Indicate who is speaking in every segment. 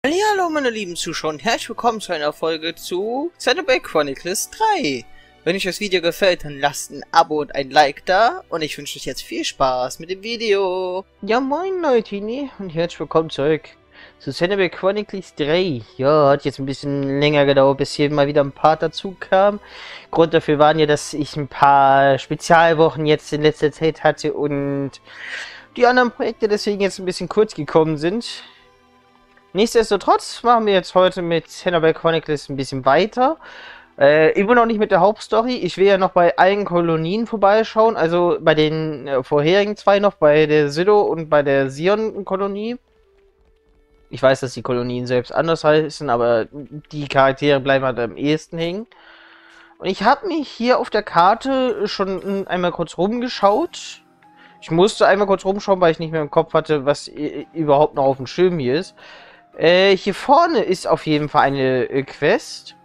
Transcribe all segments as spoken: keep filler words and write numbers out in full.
Speaker 1: Hallo meine lieben Zuschauer und herzlich willkommen zu einer Folge zu Xenoblade Chronicles drei. Wenn euch das Video gefällt, dann lasst ein Abo und ein Like da und ich wünsche euch jetzt viel Spaß mit dem Video. Ja moin Leute und herzlich willkommen zurück zu Xenoblade Chronicles drei. Ja, hat jetzt ein bisschen länger gedauert, bis hier mal wieder ein Part dazu kam. Grund dafür waren ja, dass ich ein paar Spezialwochen jetzt in letzter Zeit hatte und die anderen Projekte deswegen jetzt ein bisschen kurz gekommen sind. Nichtsdestotrotz machen wir jetzt heute mit Xenoblade Chronicles ein bisschen weiter. Äh, immer noch nicht mit der Hauptstory. Ich will ja noch bei allen Kolonien vorbeischauen. Also bei den äh, vorherigen zwei noch, bei der Sido und bei der Sion-Kolonie. Ich weiß, dass die Kolonien selbst anders heißen, aber die Charaktere bleiben halt am ehesten hängen. Und ich habe mich hier auf der Karte schon einmal kurz rumgeschaut. Ich musste einmal kurz rumschauen, weil ich nicht mehr im Kopf hatte, was überhaupt noch auf dem Schirm hier ist. Äh, hier vorne ist auf jeden Fall eine äh, Quest.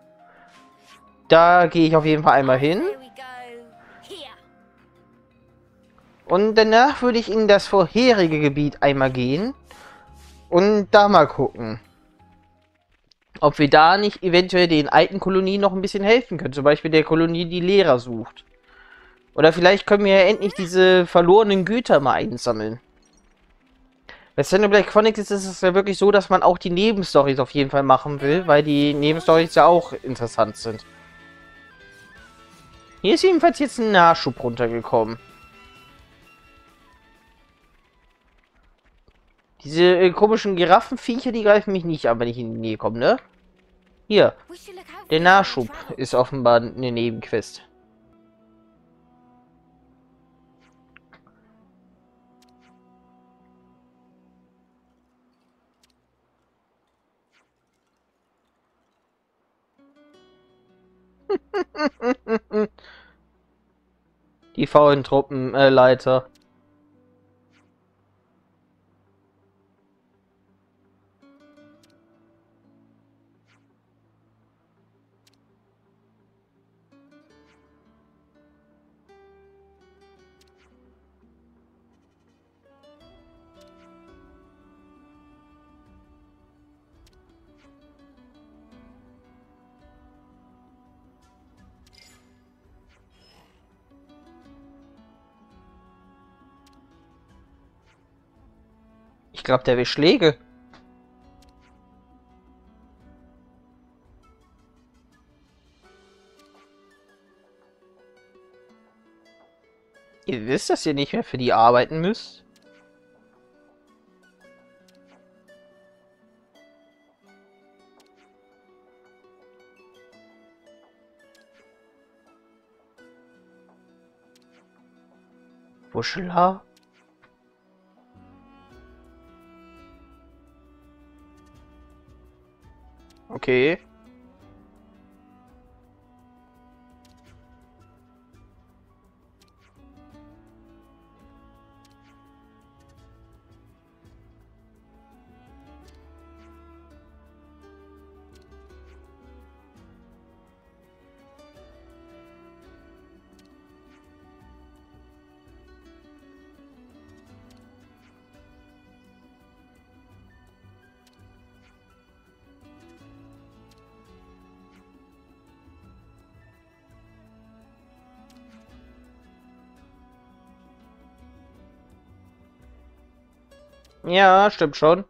Speaker 1: Da gehe ich auf jeden Fall einmal hin. Und danach würde ich in das vorherige Gebiet einmal gehen. Und da mal gucken. Ob wir da nicht eventuell den alten Kolonien noch ein bisschen helfen können. Zum Beispiel der Kolonie, die Lehrer sucht. Oder vielleicht können wir ja endlich diese verlorenen Güter mal einsammeln. Bei Xenoblade Chronicles ist es ja wirklich so, dass man auch die Nebenstorys auf jeden Fall machen will, weil die Nebenstorys ja auch interessant sind. Hier ist jedenfalls jetzt ein Nachschub runtergekommen. Diese äh, komischen Giraffenviecher, die greifen mich nicht an, wenn ich in die Nähe komme, ne? Hier, der Nachschub ist offenbar eine Nebenquest. Die faulen Truppenleiter. Ich glaube, der will Schläge. Ihr wisst, dass ihr nicht mehr für die arbeiten müsst? Wuschler? Okay. Ja, stimmt schon.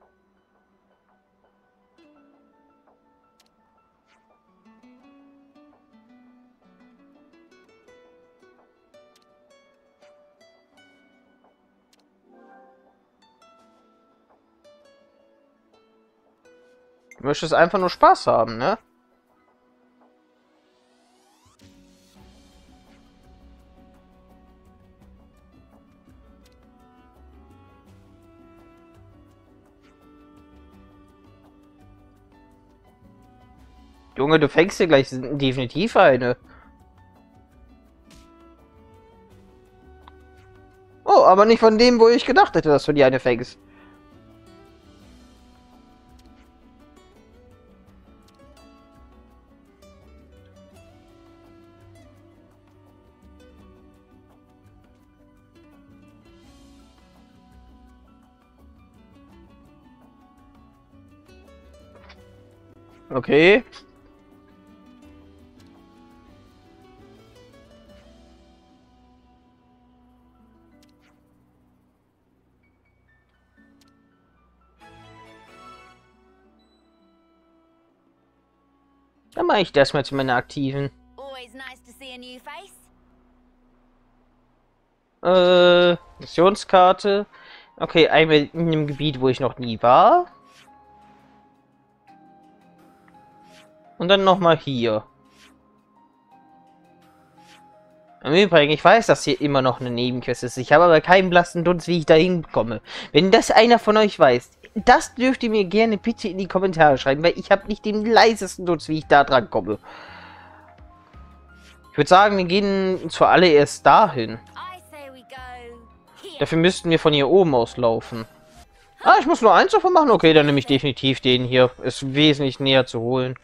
Speaker 1: Du möchtest einfach nur Spaß haben, ne? Junge, du fängst dir gleich definitiv eine. Oh, aber nicht von dem, wo ich gedacht hätte, dass du dir eine fängst. Okay. Dann mache ich das mal zu meiner aktiven.
Speaker 2: Always nice to see a new face.
Speaker 1: Äh, Missionskarte. Okay, einmal in einem Gebiet, wo ich noch nie war. Und dann nochmal hier. Im Übrigen, ich weiß, dass hier immer noch eine Nebenquest ist. Ich habe aber keinen blassen Dunst, wie ich da hinkomme. Wenn das einer von euch weiß, das dürft ihr mir gerne bitte in die Kommentare schreiben, weil ich habe nicht den leisesten Dunst, wie ich da dran komme. Ich würde sagen, wir gehen zuallererst dahin.
Speaker 2: I say we go here.
Speaker 1: Dafür müssten wir von hier oben aus laufen. Ah, ich muss nur eins davon machen? Okay, dann nehme ich definitiv den hier. Ist wesentlich näher zu holen.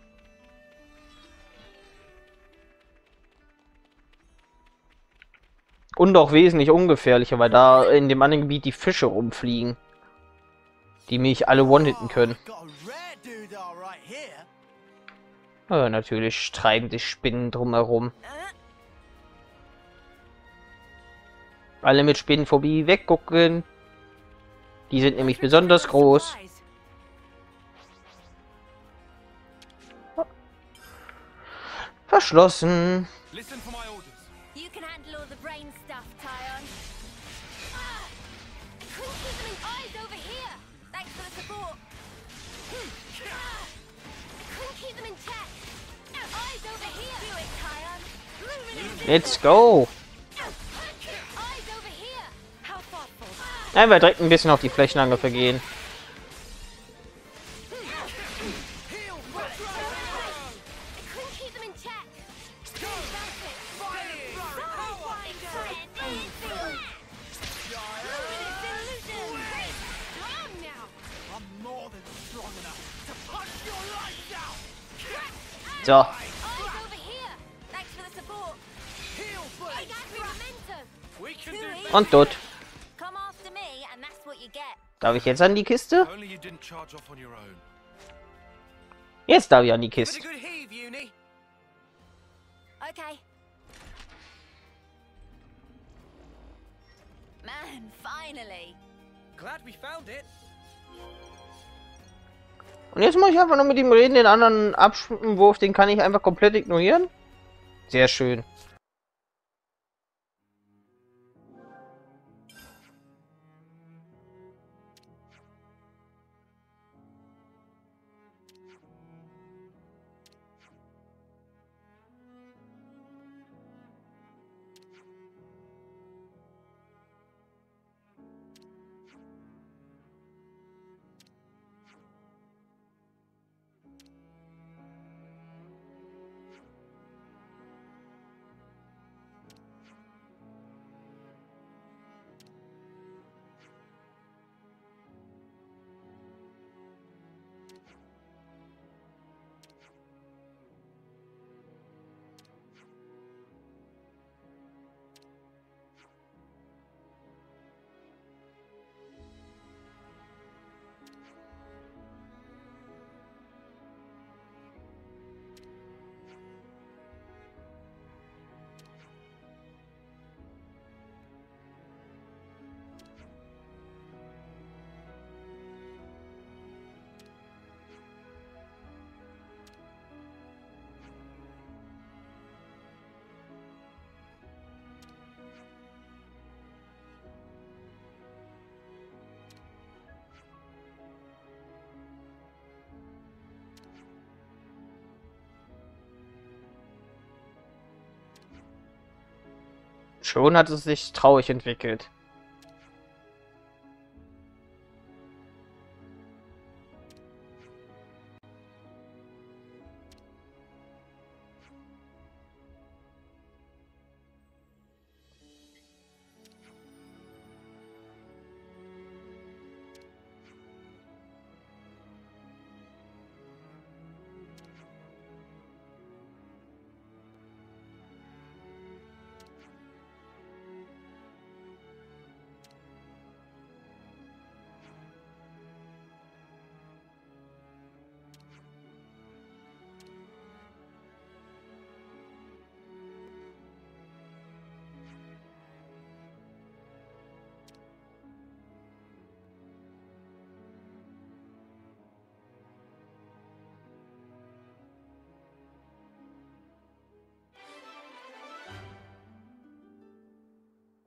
Speaker 1: Und auch wesentlich ungefährlicher, weil da in dem anderen Gebiet die Fische rumfliegen. Die mich alle one-hitten können. Ja, natürlich treibende Spinnen drumherum. Alle mit Spinnenphobie weggucken. Die sind nämlich besonders groß. Verschlossen.
Speaker 2: You can handle all the brain stuff, Tyon. Ah! I couldn't keep them in eyes over here. Thanks for the support. Ah! I couldn't keep them in check. Eyes over here. Do it, Tyon.
Speaker 1: Let's go.
Speaker 2: Eyes over here. How thoughtful.
Speaker 1: Einfach direkt ein bisschen auf die Flächenangriffe gehen.
Speaker 2: I couldn't keep them in check.
Speaker 1: So.
Speaker 2: Eyes over here. Thanks for the support. I got momentum.
Speaker 1: Und tot.
Speaker 2: Come after me, and that's what you get.
Speaker 1: Darf ich jetzt an die Kiste?
Speaker 3: Only you didn't charge off on your own.
Speaker 1: Jetzt darf ich an die Kiste.
Speaker 3: good heave, Uni.
Speaker 2: Okay. Man, finally.
Speaker 3: Glad we found it.
Speaker 1: Und jetzt muss ich einfach nur mit ihm reden, den anderen Abwurf, den kann ich einfach komplett ignorieren. Sehr schön. Schon hat es sich traurig entwickelt.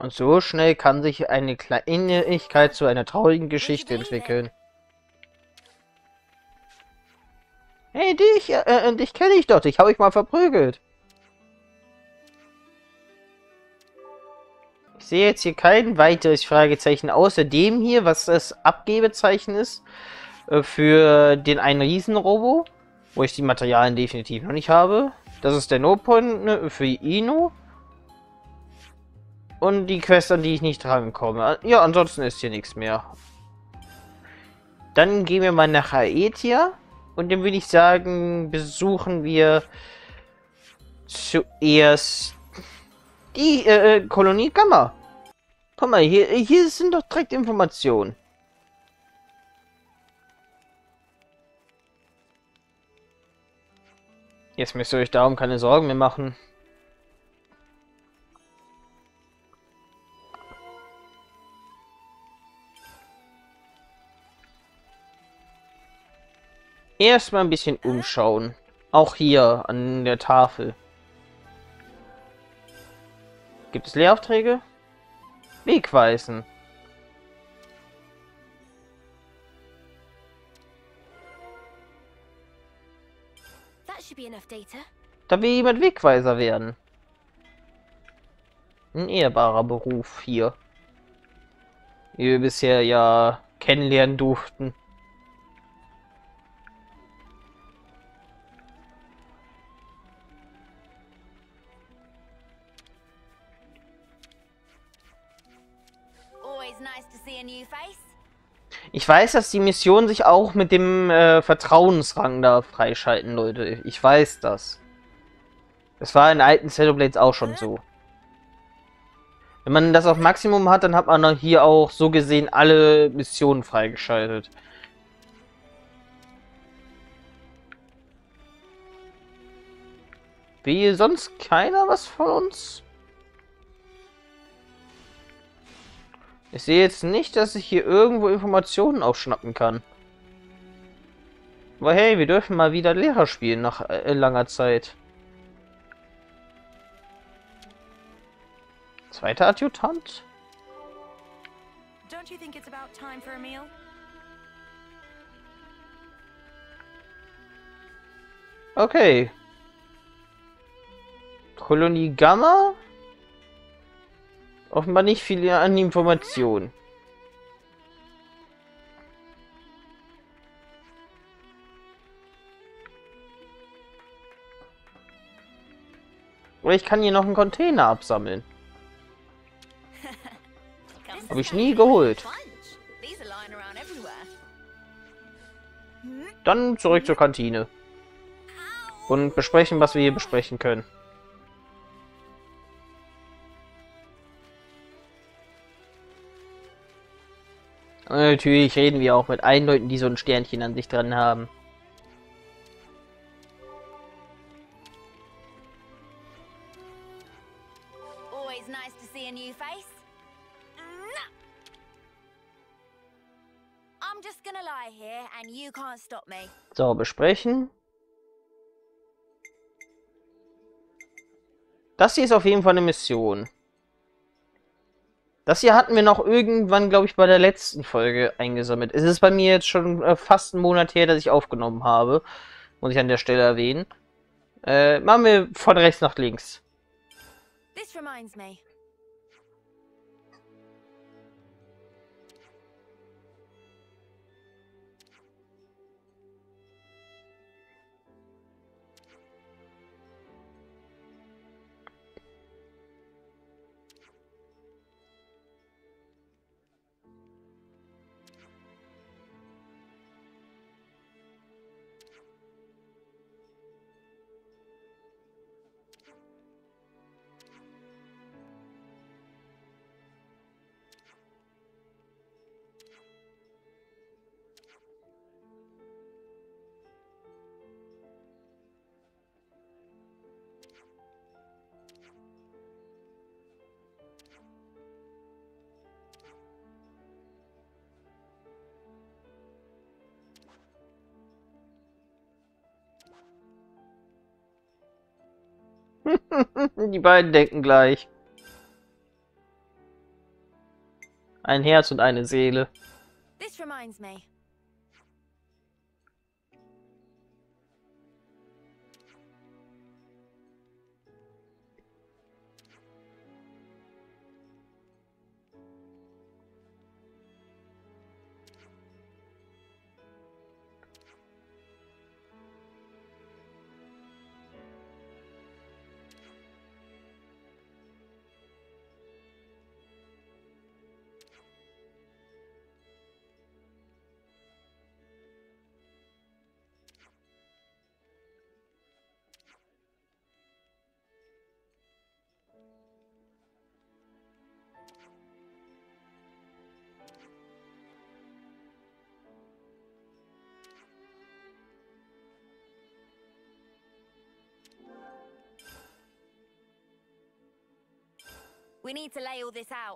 Speaker 1: Und so schnell kann sich eine Kleinigkeit zu einer traurigen Geschichte entwickeln. Hey, dich, äh, äh, dich kenne ich doch, dich habe ich mal verprügelt. Ich sehe jetzt hier kein weiteres Fragezeichen außer dem hier, was das Abgebezeichen ist äh, für den einen Riesenrobo, wo ich die Materialien definitiv noch nicht habe. Das ist der No-Point ne, für Ino. Und die Quest, an die ich nicht drankomme. Ja, ansonsten ist hier nichts mehr. Dann gehen wir mal nach Aetia. Und dann würde ich sagen, besuchen wir zuerst die äh, Kolonie Gamma. Guck mal, hier, hier sind doch direkt Informationen. Jetzt müsst ihr euch darum keine Sorgen mehr machen. Erstmal ein bisschen umschauen. Auch hier an der Tafel. Gibt es Lehraufträge? Wegweisen.
Speaker 2: That should be enough data.
Speaker 1: Da will jemand Wegweiser werden. Ein ehrbarer Beruf hier. Wie wir bisher ja kennenlernen durften.
Speaker 2: Always nice to see a new face.
Speaker 1: Ich weiß, dass die Mission sich auch mit dem äh, Vertrauensrang da freischalten, Leute. Ich weiß das. Das war in alten Xenoblades auch schon so. Wenn man das auf Maximum hat, dann hat man hier auch so gesehen alle Missionen freigeschaltet. Will sonst keiner was von uns? Ich sehe jetzt nicht, dass ich hier irgendwo Informationen aufschnappen kann. Aber hey, wir dürfen mal wieder Lehrer spielen nach äh, langer Zeit. Zweiter Adjutant?
Speaker 2: Don't you think it's about time for a meal?
Speaker 1: Okay. Kolonie Gamma? Offenbar nicht viel an Informationen. Oder ich kann hier noch einen Container absammeln. Habe ich nie geholt. Dann zurück zur Kantine. Und besprechen, was wir hier besprechen können. Und natürlich reden wir auch mit allen Leuten, die so ein Sternchen an sich dran haben.
Speaker 2: Always nice to see a new face. I'm just gonna lie here and you can't stop me.
Speaker 1: So, besprechen. Das hier ist auf jeden Fall eine Mission. Das hier hatten wir noch irgendwann, glaube ich, bei der letzten Folge eingesammelt. Es ist bei mir jetzt schon äh, fast einen Monat her, dass ich aufgenommen habe. Muss ich an der Stelle erwähnen. Äh, machen wir von rechts nach links.
Speaker 2: This reminds me.
Speaker 1: Die beiden denken gleich. Ein Herz und eine Seele.
Speaker 2: This reminds me. We need to lay all this out.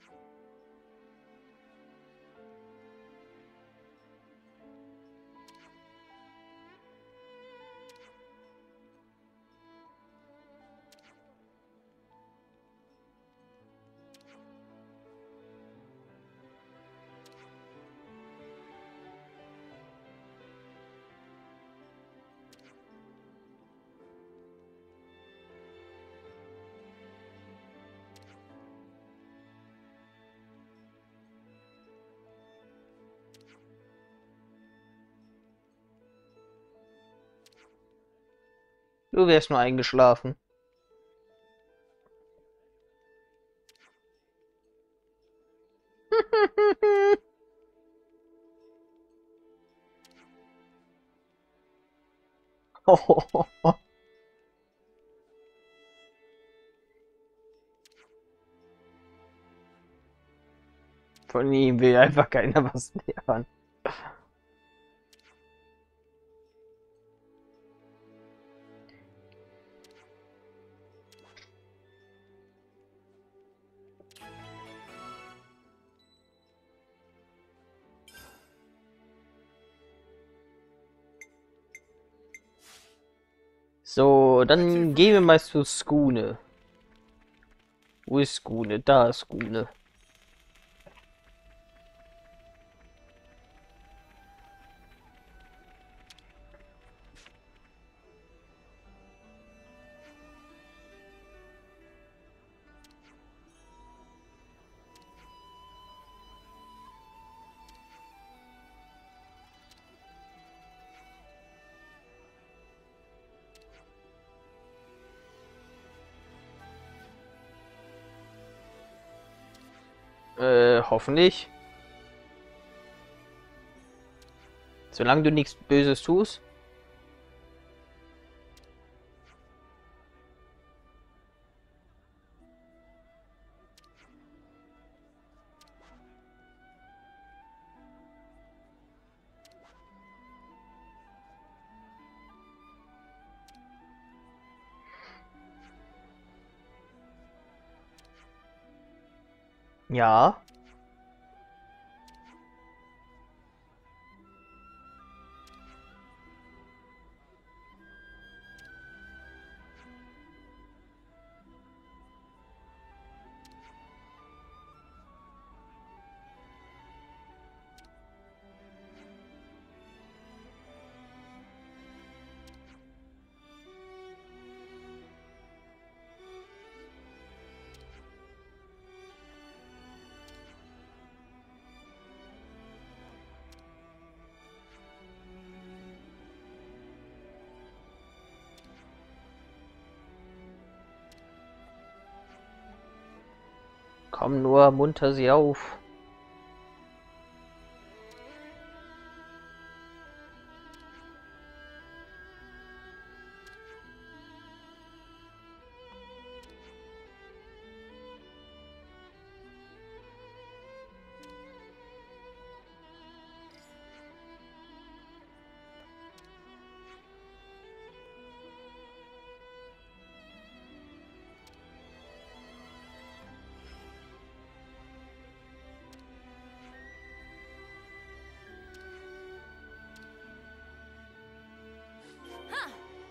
Speaker 1: Du wärst nur eingeschlafen. Von ihm will einfach keiner was lernen. So, dann gehen wir mal zu Skune. Wo ist Skune? Da ist Skune. Äh, hoffentlich. Solange du nichts Böses tust. Ja. Komm nur, munter sie auf.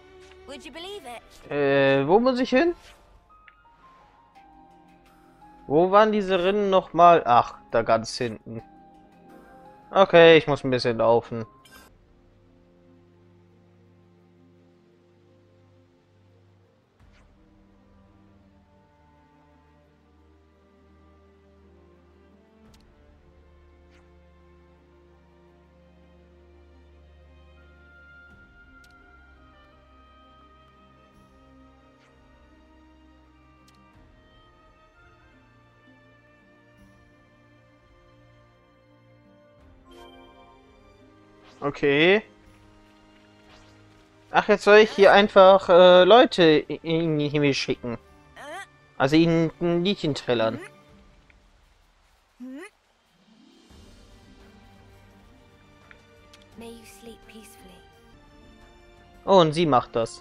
Speaker 2: Would you believe it?
Speaker 1: Äh, wo muss ich hin? Wo waren diese Rinnen nochmal? Ach, da ganz hinten. Okay, ich muss ein bisschen laufen. Okay. Ach, jetzt soll ich hier einfach äh, Leute in den Himmel schicken. Also ihnen ein Liedchen trällern.
Speaker 2: May you sleep peacefully.
Speaker 1: Oh, und sie macht das.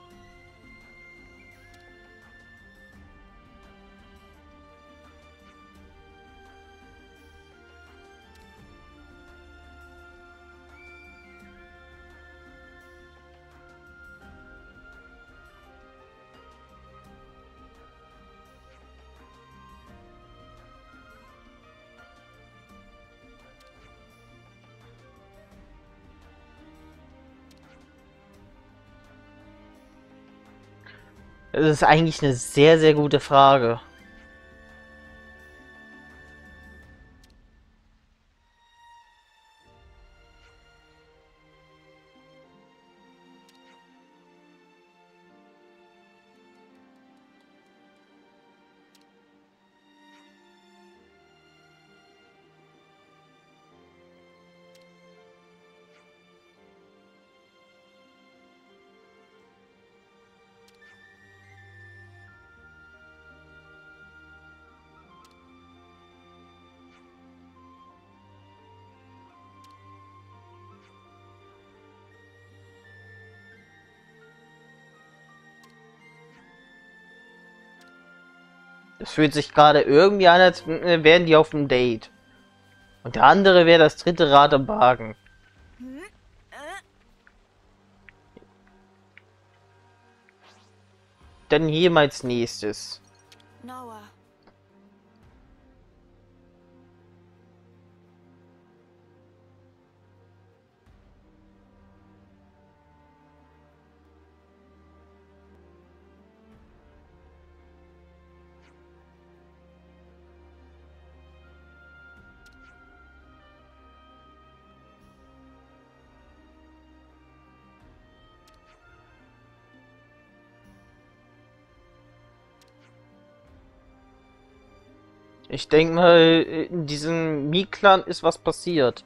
Speaker 1: Das ist eigentlich eine sehr, sehr gute Frage. Es fühlt sich gerade irgendwie an, als wären die auf einem Date. Und der andere wäre das dritte Rad am Wagen. Dann hier mal als nächstes.
Speaker 2: Noah.
Speaker 1: Ich denke mal, in diesem Mi-Clan ist was passiert.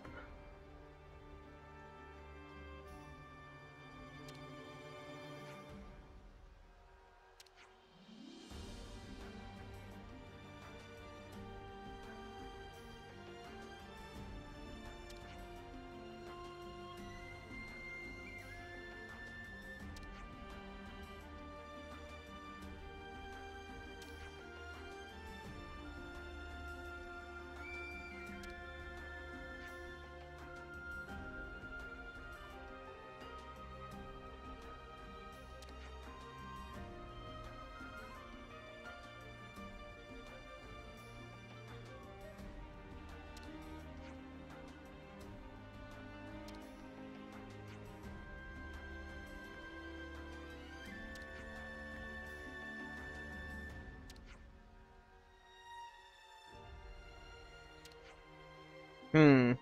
Speaker 1: Hm.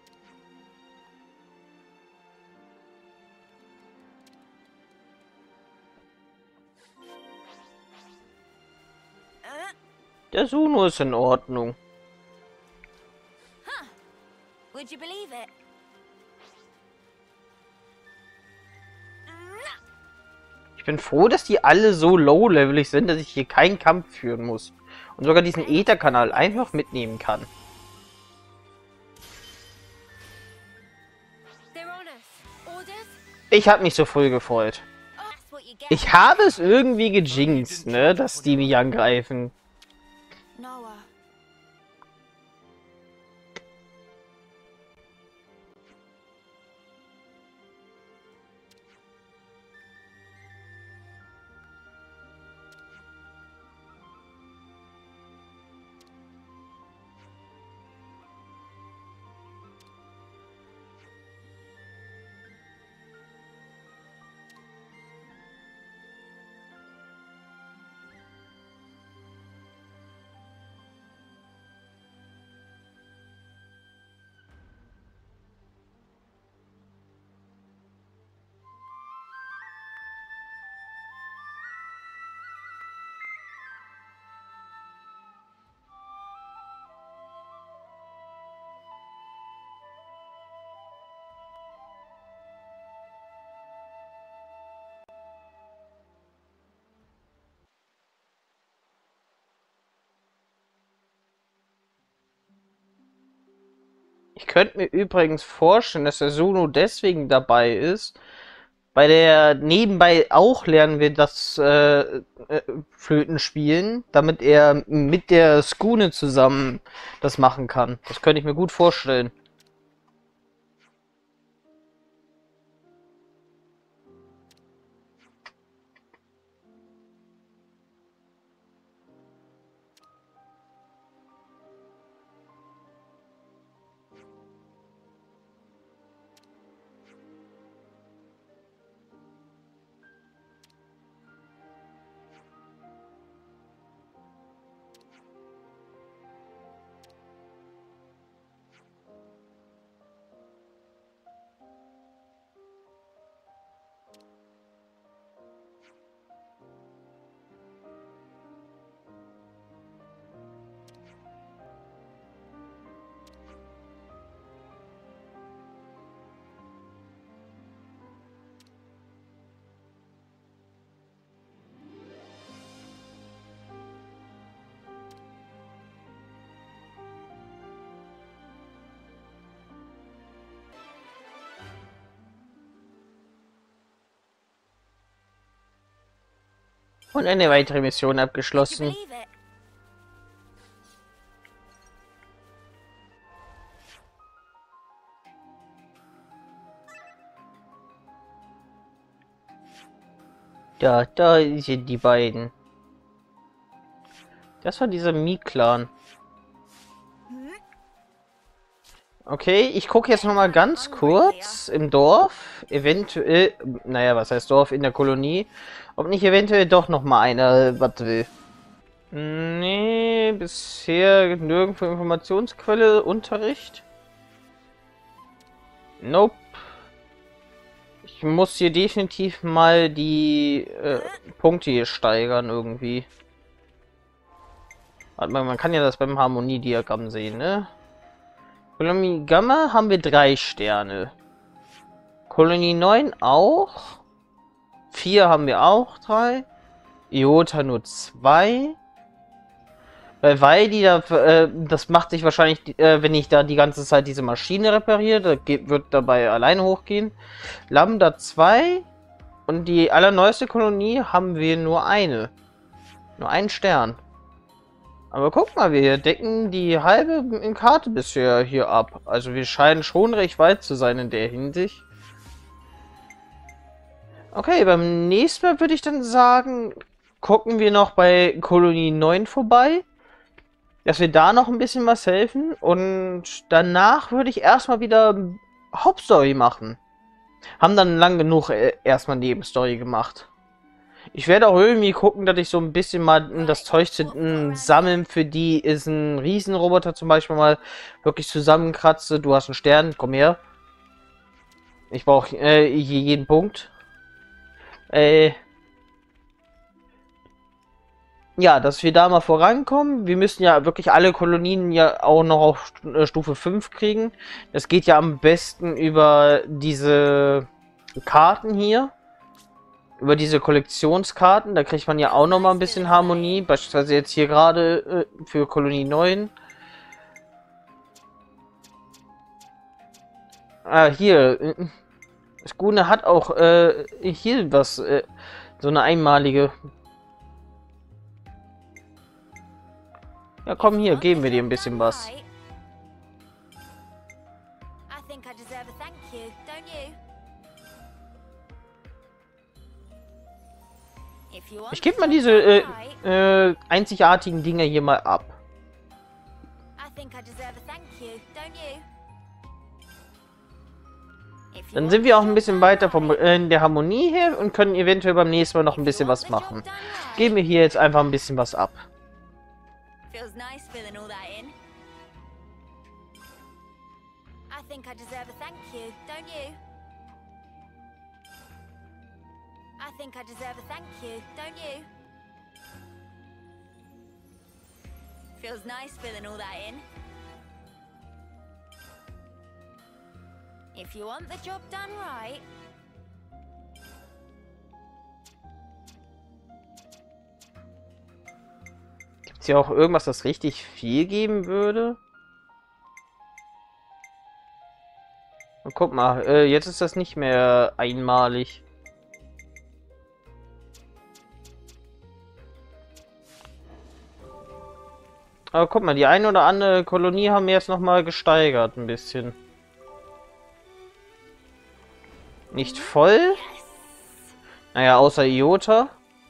Speaker 1: Der Suno ist in Ordnung.
Speaker 2: Would you believe it?
Speaker 1: Ich bin froh, dass die alle so low-levelig sind, dass ich hier keinen Kampf führen muss. Und sogar diesen Äther-Kanal einfach mitnehmen kann.
Speaker 2: They're on us. Orders?
Speaker 1: Ich habe mich so voll gefreut.
Speaker 2: Oh, that's what you get.
Speaker 1: Ich habe es irgendwie gejinxt, ne, dass die mich angreifen.
Speaker 2: Noah.
Speaker 1: könnte mir übrigens vorstellen, dass der Suno deswegen dabei ist, weil er nebenbei auch lernen will, das äh, äh, Flöten spielen, damit er mit der Skune zusammen das machen kann. Das könnte ich mir gut vorstellen. Und eine weitere Mission
Speaker 2: You
Speaker 1: abgeschlossen.
Speaker 2: believe it?
Speaker 1: Ja, da sind die beiden. Das war dieser Mi-Clan. Okay, ich gucke jetzt noch mal ganz kurz im Dorf, eventuell, naja, was heißt Dorf, in der Kolonie, ob nicht eventuell doch noch mal einer was will. Nee, bisher nirgendwo Informationsquelle, Unterricht. Nope. Ich muss hier definitiv mal die äh, Punkte hier steigern irgendwie. Warte mal, man kann ja das beim Harmoniediagramm sehen, ne? Kolonie Gamma haben wir drei Sterne. Kolonie neun auch. vier haben wir auch drei. Iota nur zwei. Weil, weil die da, äh, das macht sich wahrscheinlich, äh, wenn ich da die ganze Zeit diese Maschine repariere, da geht, wird dabei alleine hochgehen. Lambda zwei. Und die allerneueste Kolonie haben wir nur eine. Nur einen Stern. Aber guck mal, wir decken die halbe Karte bisher hier ab. Also wir scheinen schon recht weit zu sein in der Hinsicht. Okay, beim nächsten Mal würde ich dann sagen, gucken wir noch bei Kolonie neun vorbei. Dass wir da noch ein bisschen was helfen. Und danach würde ich erstmal wieder Hauptstory machen. Haben dann lang genug äh, erstmal Nebenstory gemacht. Ich werde auch irgendwie gucken, dass ich so ein bisschen mal das Zeug zu äh, sammeln, für die ist ein Riesenroboter zum Beispiel mal wirklich zusammenkratze. Du hast einen Stern, komm her. Ich brauche äh, jeden Punkt. Äh, ja, dass wir da mal vorankommen. Wir müssen ja wirklich alle Kolonien ja auch noch auf Stufe fünf kriegen. Das geht ja am besten über diese Karten hier. Über diese Kollektionskarten, da kriegt man ja auch noch mal ein bisschen Harmonie, beispielsweise jetzt hier gerade äh, für Kolonie neun. Ah, hier, äh, Skune hat auch äh, hier was, äh, so eine einmalige. Ja, komm hier, geben wir dir ein bisschen was. Ich gebe mal diese äh, äh, einzigartigen Dinge hier mal ab. Dann sind wir auch ein bisschen weiter von äh, der Harmonie her und können eventuell beim nächsten Mal noch ein bisschen was machen. Geben wir hier jetzt einfach ein bisschen was ab.
Speaker 2: I think I deserve a thank you, don't you? Feels nice filling all that in. If you want the job done right.
Speaker 1: Gibt's hier auch irgendwas, das richtig viel geben würde? Und guck mal, äh, jetzt ist das nicht mehr einmalig. Aber guck mal, die eine oder andere Kolonie haben wir jetzt nochmal gesteigert ein bisschen. Nicht voll? Naja, außer Iota.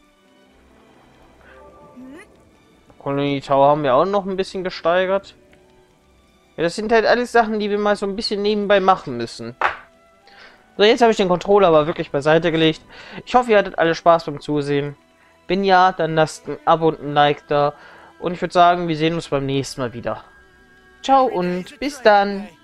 Speaker 1: Kolonie Tower haben wir auch noch ein bisschen gesteigert. Ja, das sind halt alles Sachen, die wir mal so ein bisschen nebenbei machen müssen. So, jetzt habe ich den Controller aber wirklich beiseite gelegt. Ich hoffe, ihr hattet alle Spaß beim Zusehen. Wenn ja, dann lasst ein Abo und ein Like da. Und ich würde sagen, wir sehen uns beim nächsten Mal wieder. Ciao und bis dann.